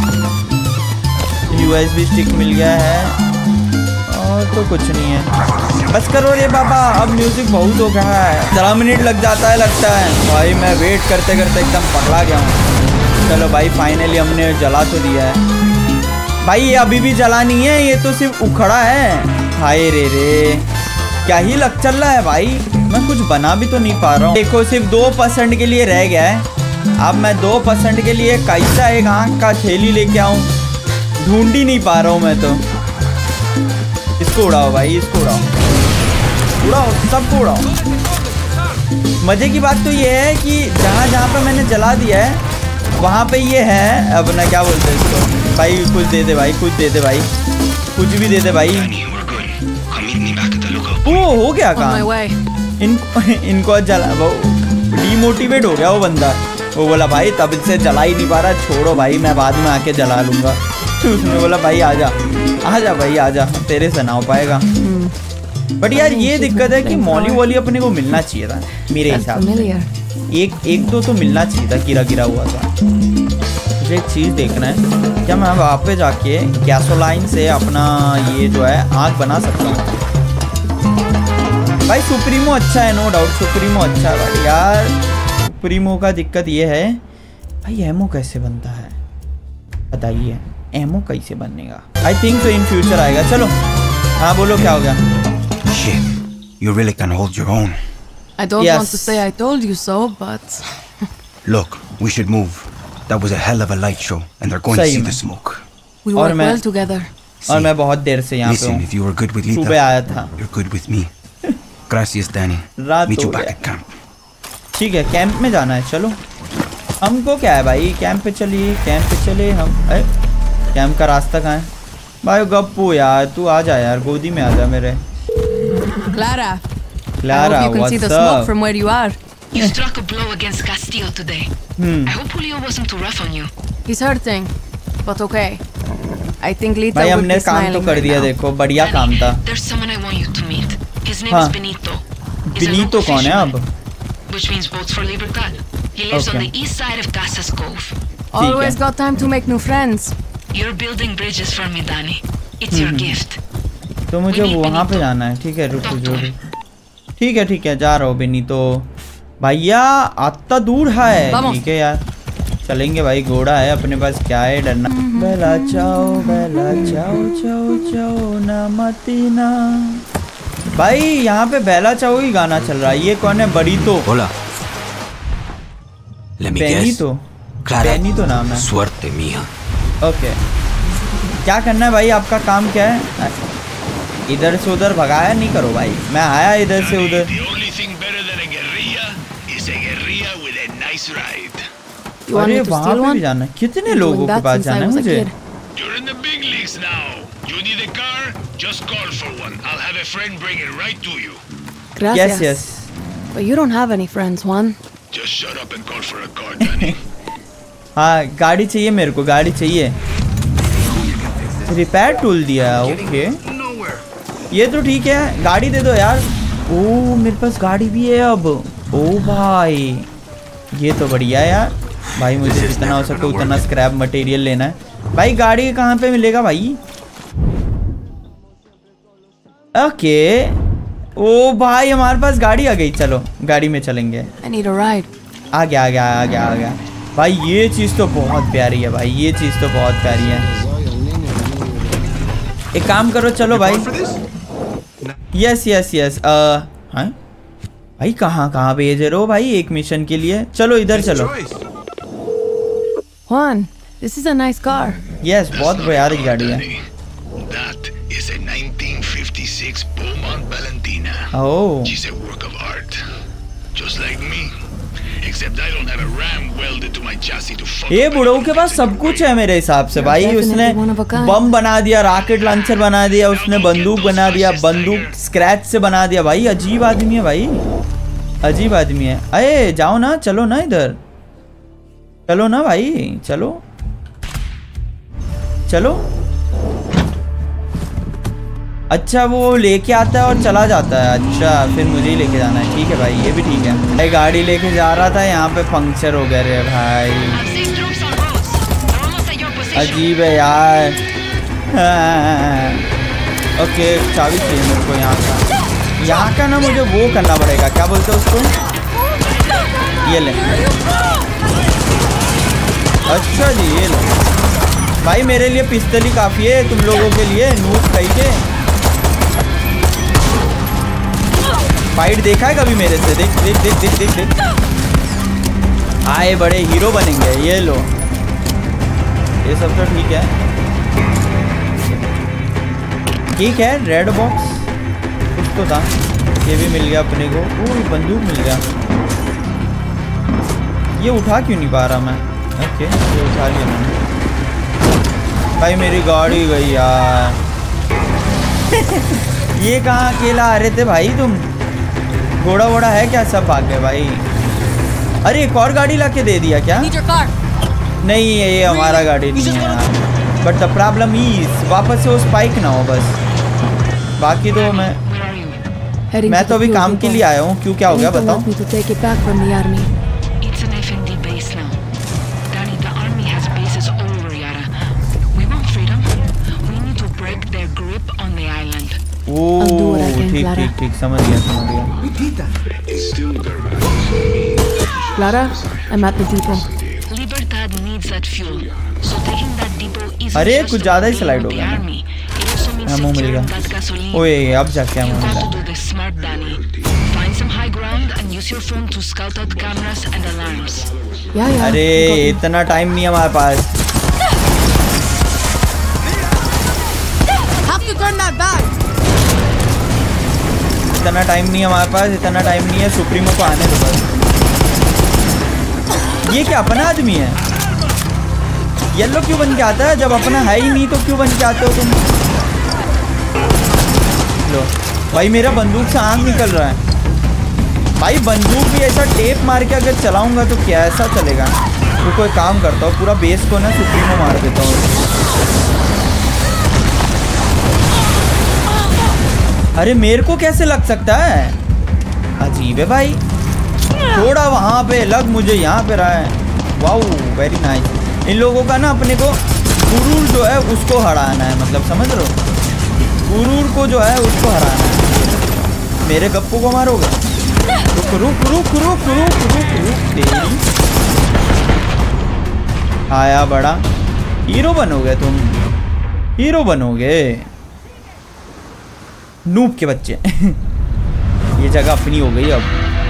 USB स्टिक मिल गया है, और तो कुछ नहीं है। बस करो रे बाबा, अब म्यूजिक बहुत हो गया है। 15 मिनट लग जाता है लगता है भाई। मैं वेट करते करते एकदम पकड़ा गया हूँ। चलो भाई फाइनली हमने जला तो दिया है भाई। ये अभी भी जला नहीं है, ये तो सिर्फ उखड़ा है। हाय रे क्या ही लग चल रहा है भाई। मैं कुछ बना भी तो नहीं पा रहा हूँ। देखो सिर्फ 2% के लिए रह गया है। अब मैं 2% के लिए कैसा एक आँख का थैली लेके आऊँ, ढूंढ ही नहीं पा रहा हूँ मैं तो। इसको उड़ाओ भाई, इसको उड़ाओ, सबको उड़ाओ। मजे की बात तो ये है कि जहाँ पे मैंने जला दिया है वहाँ पे ये है अपना, क्या बोलते हैं इसको भाई? कुछ दे दे भाई, कुछ दे दे भाई, कुछ भी दे दे भाई। वो हो गया काम। इनको जला, वो डीमोटिवेट हो गया वो बंदा। वो बोला भाई तब से जला ही नहीं पा रहा, छोड़ो भाई मैं बाद में आके जला लूंगा। उसने बोला भाई आजा भाई आजा, तेरे से ना हो पाएगा। बट यार ये दिक्कत है कि मॉली वॉली अपने को मिलना चाहिए था मेरे हिसाब से। एक दो तो मिलना चाहिए था, गिरा हुआ था। मुझे एक चीज़ देखना है, क्या मैं वहाँ पे जाके गैसोलाइन से अपना ये जो है आँख बना सकता हूँ? भाई सुप्रीमो अच्छा है, नो डाउट सुप्रीमो अच्छा है भाई। यार सुप्रीमो का दिक्कत ये है भाई, एमो कैसे बनता है बताइए? एमो कैसे बनेगा? आई थिंक तो इन फ्यूचर आएगा। चलो हाँ बोलो, क्या हो गया? Shit, you really can hold your own. I don't want to say I told you so, but look, we should move. That was a hell of a light show, and they're going to see the smoke. We work well together. और मैं बहुत देर से यहाँ पे हूँ। Listen, if you were good with Lita, सुबह आया था। You're good with me. Gracias, Danny. Meet you back at camp. ठीक है, कैंप में जाना है। चलो हमको क्या है भाई, कैंप पे चलिए, कैंप पे चले हम। कैंप का रास्ता कहाँ है भाई? गप्पू यार तू आ जा यार, गोदी में आ जा मेरे। Clara, Clara, I hope you can see the smoke from where you are. You struck a blow against Castillo today. I hope Julio wasn't too rough on you. He's hurting, but okay. I think Lita भाई would हमने be काम तो smiling कर right दिया, now. देखो बढ़िया काम था। There's someone I want you to meet. His name is Benito. Benito कौन है अब? Which means votes for Libertad. He lives on the east side of Casas Cove. Always got time to make new friends. You're building bridges for me, Danny. It's your gift. तो मुझे वहाँ पे जाना है। ठीक है रुको जो भी, ठीक है जा रहा हूँ बेनीतो भैया। आता दूर है, ठीक है यार चलेंगे भाई, घोड़ा है अपने पास, क्या है डरना। बेला चाओ चाओ ना मतीना। भाई यहाँ पे बेला चाओ ही गाना चल रहा है। ये कौन है? बरीतो। बेनीतो नाम है। Suerte mía. ओके क्या करना है भाई? आपका काम क्या है? इधर से उधर भगाया नहीं करो भाई, मैं आया इधर से उधर। अरे वहाँ पे भी जाना है? कितने लोगों के पास जाना है मुझे? Yes. But you don't have any friends, Juan. Just shut up and call for a car, Danny. हाँ गाड़ी चाहिए मेरे को, गाड़ी चाहिए। रिपेयर टूल दिया, ओके ये तो ठीक है। गाड़ी दे दो यार। ओ मेरे पास गाड़ी भी है अब। ओ भाई ये तो बढ़िया है यार। भाई मुझे जितना हो सके उतना स्क्रैप मटेरियल लेना है। भाई गाड़ी कहाँ पे मिलेगा भाई? ओके ओ भाई हमारे पास गाड़ी आ गई, चलो गाड़ी में चलेंगे। I need a ride. आ गया भाई। ये चीज़ तो बहुत प्यारी है भाई, ये चीज़ तो बहुत प्यारी है। एक काम करो, चलो भाई। Yes yes yes. हाँ भाई, कहाँ भेज रहे हो भाई एक मिशन के लिए? चलो इधर चलो। Juan, this is a nice car. Yes, बहुत प्यारी गाड़ी है। That is a 1956 Beaumont Valentina. Oh. She's a work of art, just like me. Except I don't have a ram welded to my chassis to fuck. ये बुढ़ऊ के पास सब कुछ है मेरे हिसाब से भाई। उसने बम बना दिया, रॉकेट लॉन्चर बना दिया, उसने बंदूक बना दिया, बंदूक स्क्रैच से बना दिया भाई। अजीब आदमी है भाई, अजीब आदमी है। अरे जाओ ना, चलो ना इधर, चलो ना भाई, चलो चलो। अच्छा वो लेके आता है और चला जाता है। अच्छा फिर मुझे ही लेके जाना है। ठीक है भाई, ये भी ठीक है भाई। गाड़ी लेके जा रहा था, यहाँ पे पंक्चर हो गया रे भाई। अजीब है यार। ओके, चाबी चाहिए मेरे को यहाँ का ना। मुझे वो करना पड़ेगा, क्या बोलते हैं उसको? ये ले। अच्छा जी, ये ले भाई। मेरे लिए पिस्तौल ही काफ़ी है, तुम लोगों के लिए नूब कहीं के। फाइट देखा है कभी मेरे से? देख देख देख देख देख देख। आए बड़े हीरो बनेंगे। ये लो, ये सब तो ठीक है। ठीक है, रेड बॉक्स कुछ तो था, ये भी मिल गया अपने को। ओह, बंदूक मिल गया। ये उठा क्यों नहीं पा रहा मैं? ओके, ये उठा लिया मैंने। भाई मेरी गाड़ी गई यार। ये कहाँ अकेला आ रहे थे भाई तुम? घोड़ा वोड़ा है क्या? सब भाग गए भाई। अरे एक और गाड़ी लाके दे दिया क्या? नहीं, ये हमारा गाड़ी नहीं है यार। बट द प्रॉब्लम इज वापस से वो स्पाइक ना हो बस। बाकी तो मैं तो अभी काम के लिए आया हूँ। क्यों, क्या हो गया बताओ? ठीक ठीक ठीक, समझ गया समझ गया। Clara, I'm at the depot. Libertad needs that fuel, so taking that depot is अरे कुछ ज़्यादा ही स्लाइड हो गया। एमो मिल गया। ओए अब जाके एमो मिला। अरे इतना टाइम नहीं है हमारे पास। इतना टाइम नहीं है हमारे पास, इतना टाइम नहीं है। सुप्रीमो को आने दो बस। ये क्या अपना आदमी है? येलो क्यों बन के आता है? जब अपना है ही नहीं तो क्यों बन के आते हो तुम? लो भाई, मेरा बंदूक से आग निकल रहा है भाई। बंदूक भी ऐसा टेप मार के अगर चलाऊंगा तो क्या ऐसा चलेगा? तो कोई काम करता हूँ, पूरा बेस को ना सुप्रीमो मार देता हूँ। अरे मेरे को कैसे लग सकता है? अजीब है भाई। थोड़ा वहाँ पे लग, मुझे यहाँ पे रहा है। Wow very nice. इन लोगों का ना अपने को गुरूर जो है उसको हराना है, मतलब समझ लो, गुरूर को जो है उसको हराना है। मेरे गप्पू को मारोगे? रुक रुक रुक रुक रुक रुक रुक तेरी। आया बड़ा हीरो बनोगे तुम, हीरो बनोगे। नूब के बच्चे। ये जगह अपनी हो गई अब।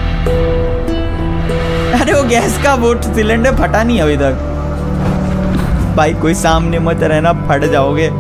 अरे वो गैस का वो सिलेंडर फटा नहीं अभी तक। भाई कोई सामने मत रहना, फट जाओगे।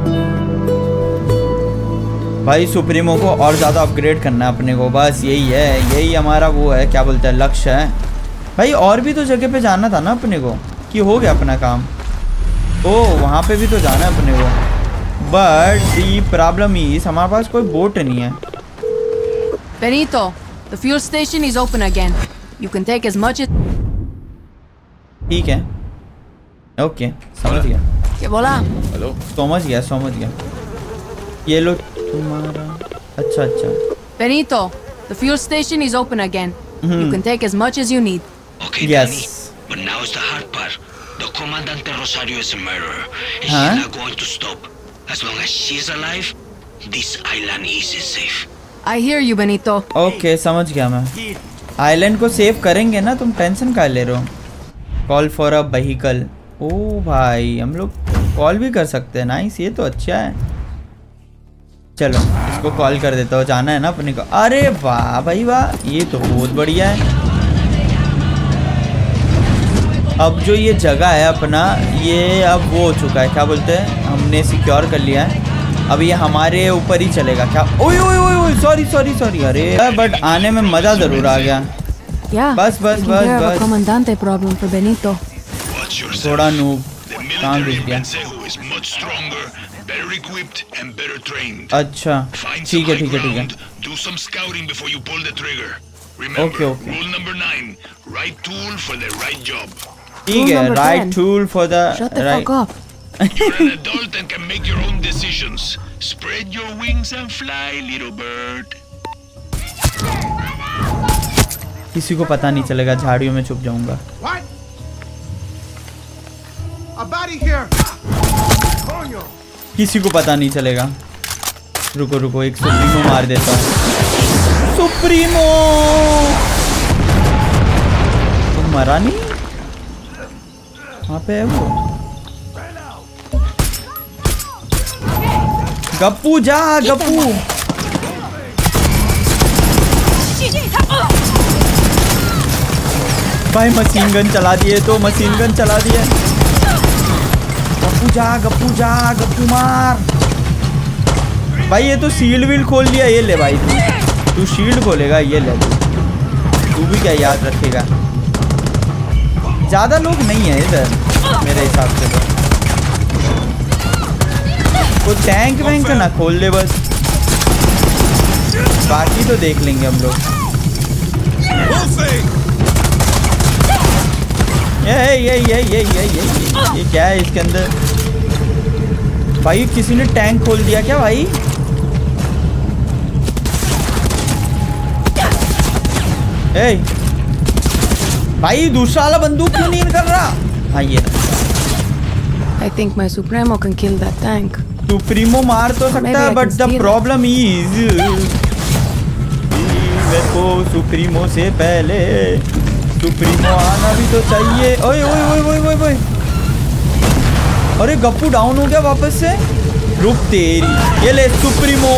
भाई सुप्रीमो को और ज़्यादा अपग्रेड करना है अपने को, बस यही है, यही हमारा वो है, क्या बोलते हैं, लक्ष्य है। भाई और भी तो जगह पे जाना था ना अपने को, कि हो गया अपना काम। ओ वहाँ पे भी तो जाना है अपने को। बट दी प्रॉब्लम इज हमारे पास कोई बोट नहीं है। Benito, the fuel station is open again. You can take as much as... ठीक है, ओके समझ गया। क्या बोला? हेलो, समझ गया। ये लो तुम्हारा। अच्छा अच्छा। Benito, the fuel station is open again. You can take as much as you need. Okay, yes. Danny, but now is the hard part. The Comandante Rosario is a murderer, and she's not going to stop. As long as she's alive, this island is safe. I hear you, Benito. Okay समझ गया मैं। Island को save करेंगे ना, तुम tension क्या ले रहे हो। Call for a vehicle. ओ भाई हम लोग कॉल भी कर सकते हैं, नाइस, ये तो अच्छा है। चलो इसको कॉल कर देता हूँ, जाना है ना अपने को। अरे वाह भाई वाह, ये तो बहुत बढ़िया है। अब जो ये जगह है अपना, ये अब वो हो चुका है, क्या बोलते हैं, हमने सिक्योर कर लिया है। अब ये हमारे ऊपर ही चलेगा क्या? ओए ओए ओए ओए, सॉरी सॉरी सॉरी। अरे बट आने में मजा जरूर आ गया। बस बस बस बस। Comandante problem for Benito. थोड़ा नूब काम दिख गया। अच्छा ठीक है ठीक है ठीक है। ओके ओके ठीक है, right tool for the right. You're an adult and can make your own decisions. Spread your wings and fly, little bird. किसी को पता नहीं चलेगा, झाड़ियों में छुप जाऊंगा। What? A body here. किसी को पता नहीं चलेगा। रुको रुको, एक सुप्रीमो मार देता हूँ। सुप्रीमो तुम मरा नहीं? कहाँ पे है वो? गप्पू जा गप्पू। भाई मशीन गन चला दिए, तो मशीन गन चला दिए। गप्पू जा गप्पू मार। भाई ये तो शील्ड विल खोल लिया। ये ले भाई, तू शील्ड खोलेगा, ये ले तू भी क्या याद रखेगा। ज्यादा लोग नहीं है इधर मेरे हिसाब से। तो टैंक वैंक ना खोल दे बस, बाकी तो देख लेंगे हम लोग। ये क्या है इसके अंदर? भाई किसी ने टैंक खोल दिया क्या भाई? भाई दूसरा वाला बंदूक क्यों नहीं कर रहा? हाँ ये I think my Supremo can kill that tank. Supremo मार तो सकता है, बट द प्रॉब्लम इज मेरे को सुप्रीमो से पहले सुप्रीमो आना भी तो चाहिए। ओए ओए ओए ओए ओए ओए, अरे गप्पू डाउन हो गया वापस से। रुक तेरी, ये ले सुप्रीमो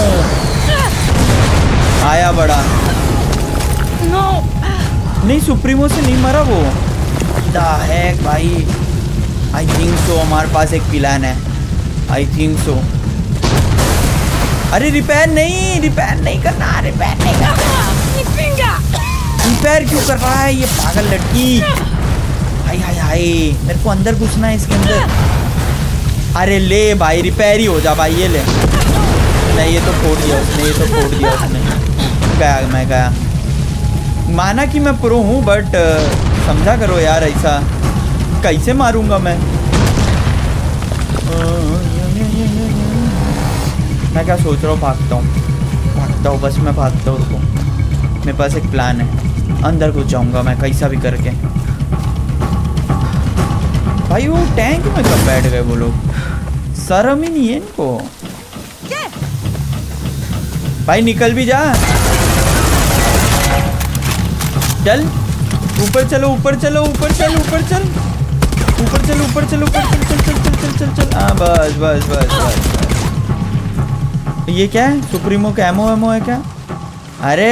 आया बड़ा। No. नहीं सुप्रीमो से नहीं मरा वो। द हेक भाई, आई थिंक सो हमारे पास एक प्लान है। I think so. अरे रिपेयर नहीं करना, रिपेयर क्यों कर रहा है ये पागल लड़की? हाय हाय हाय, मेरे को अंदर घुसना है इसके अंदर। अरे ले भाई, रिपेयर ही हो जा भाई, ये ले। नहीं ये तो फोड़ दिया उसने, गया मैं गया। माना कि मैं प्रो हूँ, बट समझा करो यार, ऐसा कैसे मारूंगा मैं? मैं क्या सोच रहा हूँ, भागता हूँ बस, मैं भागता हूँ। रुको, मेरे पास एक प्लान है, अंदर घुस जाऊंगा मैं कैसा भी करके। भाई वो टैंक में कब बैठ गए वो लोग? शर्म ही नहीं है इनको। भाई निकल भी जा, चल ऊपर चलो, ऊपर चल। हाँ बस। ये क्या है? सुप्रीमो का एमो है क्या? अरे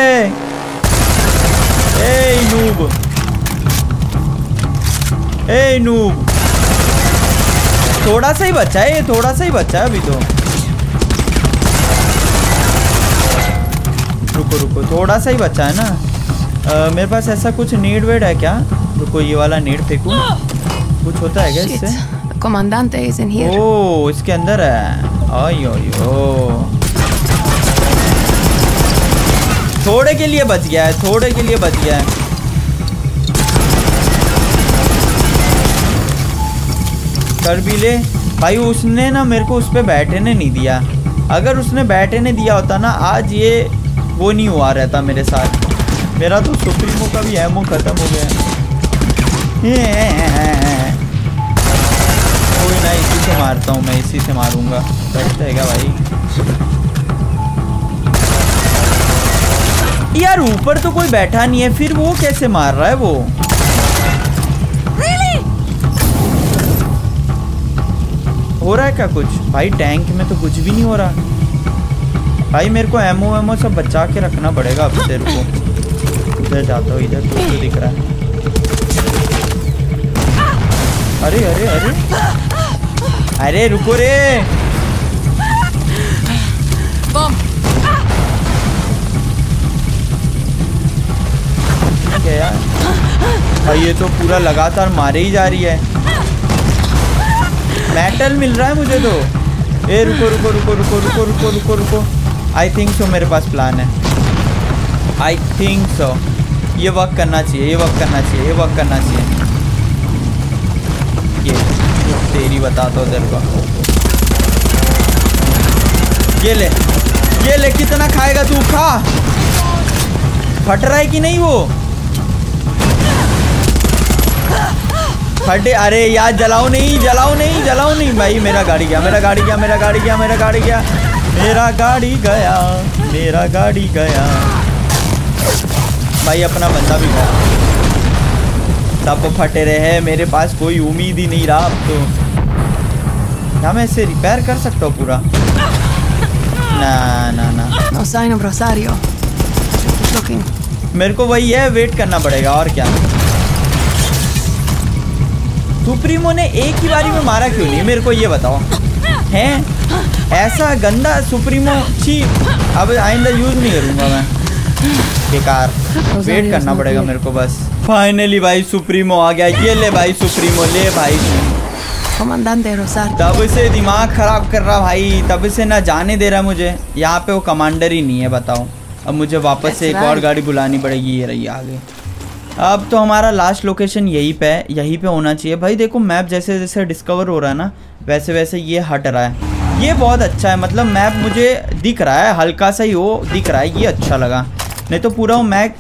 नूब, थोड़ा सा ही बचा है, अभी तो। रुको थोड़ा सा ही बचा है ना। मेरे पास ऐसा कुछ नीड वेड है क्या? रुको ये वाला नीड फेंकूं, कुछ होता है क्या इससे? Comandante is in here. ओह इसके अंदर है। आयो थोड़े के लिए बच गया है, कर भी ले भाई। उसने ना मेरे को उस पे बैठने नहीं दिया। अगर उसने बैठने दिया होता ना, आज ये वो नहीं हुआ रहता मेरे साथ। मेरा तो सुप्रीमो का भी एमो खत्म हो गया। कोई ना, इसी से मारता हूँ मैं, इसी से मारूंगा। बैठता है क्या भाई? यार ऊपर तो कोई बैठा नहीं है, फिर वो कैसे मार रहा है वो? हो रहा है क्या कुछ? भाई टैंक में तो कुछ भी नहीं हो रहा। भाई मेरे को एमओ सब बचा के रखना पड़ेगा अब से। रुको उधर जाता हूँ, इधर तो दिख रहा है। अरे अरे अरे अरे रुको रे। क्या यार भाई, ये तो पूरा लगातार मारे ही जा रही है। मेटल मिल रहा है मुझे तो। ए रुको रुको रुको रुको रुको रुको रुको रुको। आई थिंक सो मेरे पास प्लान है। आई थिंक सो ये वर्क करना चाहिए, ये वर्क करना चाहिए, ये वर्क करना चाहिए। ये तेरी बताता हूँ तेरे को। ये ले कितना खाएगा तू, खा। फट रहा है कि नहीं वो? फटे। अरे यार जलाओ नहीं, जलाओ नहीं, जलाओ नहीं भाई। मेरा गाड़ी गया, मेरा गाड़ी गया, मेरा गाड़ी गया, मेरा गाड़ी गया, मेरा गाड़ी गया, मेरा गाड़ी गया भाई। अपना बंदा भी गया। सब फटे रहे, मेरे पास कोई उम्मीद ही नहीं रहा अब तो। क्या मैं इसे रिपेयर कर सकता हूँ पूरा? ना ना ना। No sign of Rosario. Just looking. मेरे को वही है, वेट करना पड़ेगा और क्या। सुप्रीमो ने एक ही बारी में मारा क्यों नहीं, मेरे को ये बताओ। हैं ऐसा गंदा सुप्रीमो, छी। अब आइंदा यूज नहीं करूंगा मैं, बेकार। वेट करना पड़ेगा मेरे को बस। फाइनली भाई सुप्रीमो आ गया। ये ले भाई सुप्रीमो, ले भाई। Comandante Rosario. तब से दिमाग खराब कर रहा भाई, तब से ना जाने दे रहा मुझे। यहाँ पे वो कमांडर ही नहीं है, बताओ। अब मुझे वापस से एक और गाड़ी बुलानी पड़ेगी। ये रही आगे। अब तो हमारा लास्ट लोकेशन यहीं पे है, यहीं पे होना चाहिए भाई। देखो मैप जैसे जैसे डिस्कवर हो रहा है ना, वैसे वैसे ये हट रहा है। ये बहुत अच्छा है, मतलब मैप मुझे दिख रहा है, हल्का सा ही वो दिख रहा है। ये अच्छा लगा, नहीं तो पूरा वो मैप।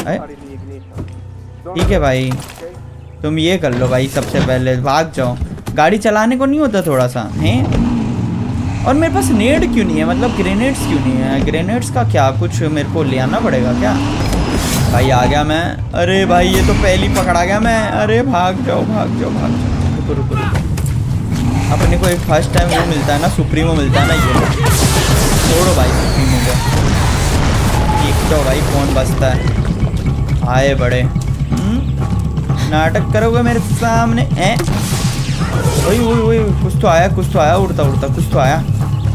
ठीक है भाई, तुम ये कर लो भाई। सबसे पहले भाग जाओ। गाड़ी चलाने को नहीं होता थोड़ा सा है। और मेरे पास नेड क्यों नहीं है, मतलब ग्रेनेड्स क्यों नहीं है? ग्रेनेड्स का क्या कुछ मेरे को ले आना पड़ेगा क्या? भाई आ गया मैं। अरे भाई ये तो पहली पकड़ा गया मैं। अरे भाग जाओ भाग जाओ भाग जाओ। रुको रुको रुको। अपने को एक फर्स्ट टाइम वो मिलता है ना, सुप्रीमो मिलता है ना। ये छोड़ो भाई सुप्रीमो को। ठीक जाओ भाई, कौन बचता है? आए बड़े नाटक करोगे मेरे सामने? वही वही वही, कुछ तो आया, कुछ तो आया उड़ता उड़ता, कुछ तो आया,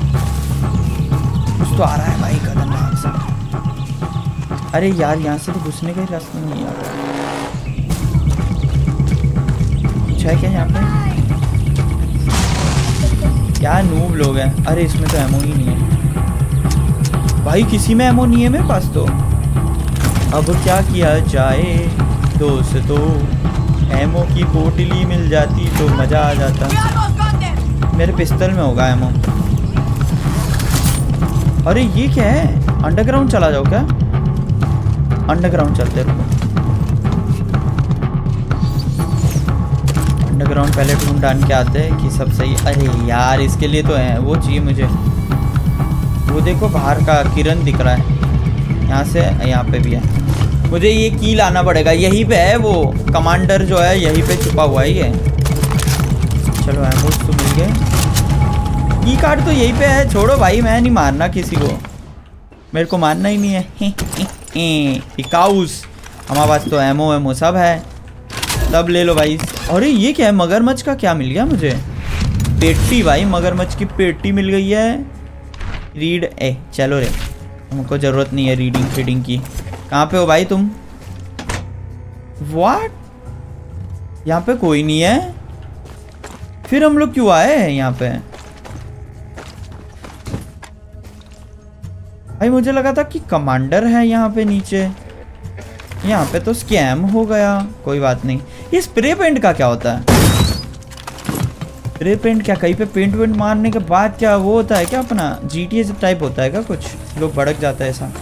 कुछ तो आ रहा है भाई खतरनाक सा। अरे यार यहाँ से तो घुसने का ही रास्ता नहीं आ रहा। कुछ है क्या यहाँ पे? क्या नूब लोग हैं। अरे इसमें तो एमओ ही नहीं है भाई, किसी में एमओ नहीं है मेरे पास तो। अब क्या किया जाए दोस्तों, एमओ की पोटली मिल जाती तो मज़ा आ जाता। मेरे पिस्टल में होगा एमओ। अरे ये क्या है? अंडरग्राउंड चला जाओ क्या? अंडरग्राउंड चलते रुको। अंडरग्राउंड पहले ढूंढ डाल के आते हैं कि सब सही। अरे यार इसके लिए तो है वो चाहिए मुझे। वो देखो बाहर का किरण दिख रहा है यहाँ से, यहाँ पे भी है। मुझे ये की लाना पड़ेगा, यहीं पे है वो कमांडर जो है, यहीं पे छुपा हुआ है ये। चलो एमोस तो मिल गए, की कार्ड तो यहीं पे है। छोड़ो भाई, मैं नहीं मारना किसी को, मेरे को मारना ही नहीं है। काउस हमारे पास तो एमओ सब है, तब ले लो भाई। अरे ये क्या है? मगरमच्छ का क्या मिल गया मुझे? पेटी भाई, मगरमच्छ की पेटी मिल गई है। रीड चलो रे, हमको ज़रूरत नहीं है रीडिंग फीडिंग की। कहाँ पे हो भाई तुम? व्हाट? यहाँ पे कोई नहीं है, फिर हम लोग क्यों आए हैं यहाँ पे? भाई मुझे लगा था कि कमांडर है यहाँ पे नीचे, यहाँ पे तो स्कैम हो गया। कोई बात नहीं। ये स्प्रे पेंट का क्या होता है? स्प्रे पेंट क्या कहीं पे पेंट वेंट मारने के बाद क्या वो होता है क्या? अपना GTA टाइप होता है क्या? कुछ लोग भड़क जाता है ऐसा।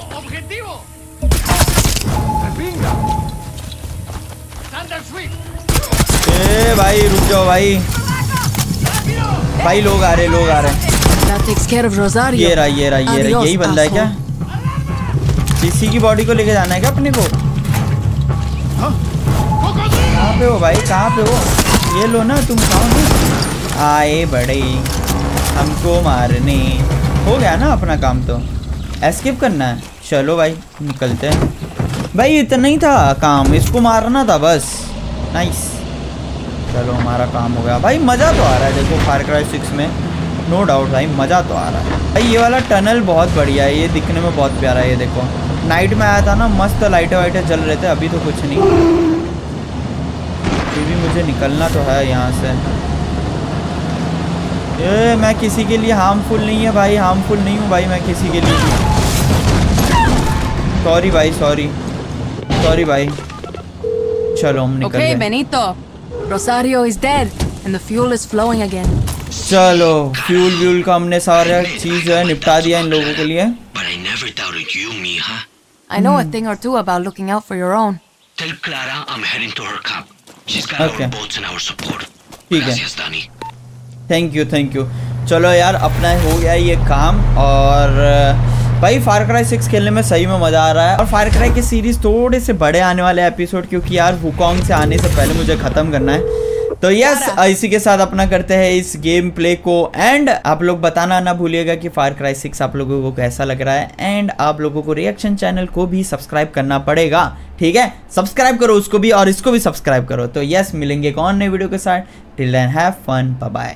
ए भाई रुक जाओ भाई, भाई लोग आ रहे, लोग आ रहे। ये रहा ये रहा ये रहा, यही बंदा है क्या? किसी की बॉडी को लेके जाना है क्या अपने को? कहाँ पे हो भाई, कहाँ पे हो? ये लो ना तुम, कहाँ हो? आए बड़े हमको मारने, हो गया ना अपना काम। तो एस्केप करना है, चलो भाई निकलते हैं। भाई इतना ही था काम, इसको मारना था बस। नाइस, चलो हमारा काम हो गया भाई। मज़ा तो आ रहा है देखो फार क्राई 6 में, नो डाउट भाई मज़ा तो आ रहा है भाई। ये वाला टनल बहुत बढ़िया है, ये दिखने में बहुत प्यारा है। ये देखो नाइट में आया था ना, मस्त लाइटें वाइटें जल रहे थे। अभी तो कुछ नहीं, फिर भी मुझे निकलना तो है यहाँ से। ये मैं किसी के लिए हार्मफुल नहीं है भाई, हार्मफुल नहीं हूँ भाई मैं किसी के लिए। सॉरी भाई, सॉरी भाई। चलो हम निकल Okay, Benito. Rosario is dead and the fuel is flowing again. चलो फ्यूल का हमने सारा चीज जो है निपटा दिया इन लोगों के लिए। But I never doubted you, mija. I know a thing or two about looking out for your own. Tell Clara I'm heading to her camp. She's got our boats and our support. ठीक है, Gracias, Dani. Thank you. चलो यार अपना हो गया ये काम। और भाई फार क्राई 6 खेलने में सही में मज़ा आ रहा है। और फार क्राई की सीरीज़ थोड़े से बड़े आने वाले एपिसोड, क्योंकि यार वुकोंग से आने से पहले मुझे ख़त्म करना है। तो यस, इसी के साथ अपना करते हैं इस गेम प्ले को एंड। आप लोग बताना ना भूलिएगा कि फार क्राई 6 आप लोगों को कैसा लग रहा है। एंड आप लोगों को रिएक्शन चैनल को भी सब्सक्राइब करना पड़ेगा, ठीक है? सब्सक्राइब करो उसको भी और इसको भी सब्सक्राइब करो। तो यस, मिलेंगे एक और नई वीडियो के साथ। Till then have fun, bye bye.